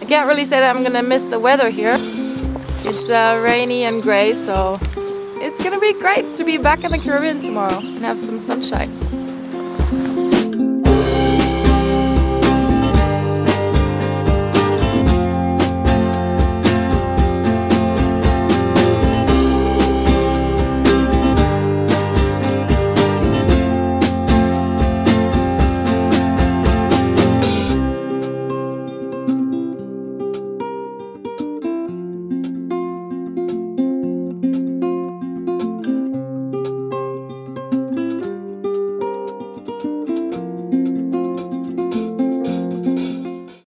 I can't really say that I'm gonna miss the weather here. It's rainy and grey, so it's gonna be great to be back in the Caribbean tomorrow and have some sunshine.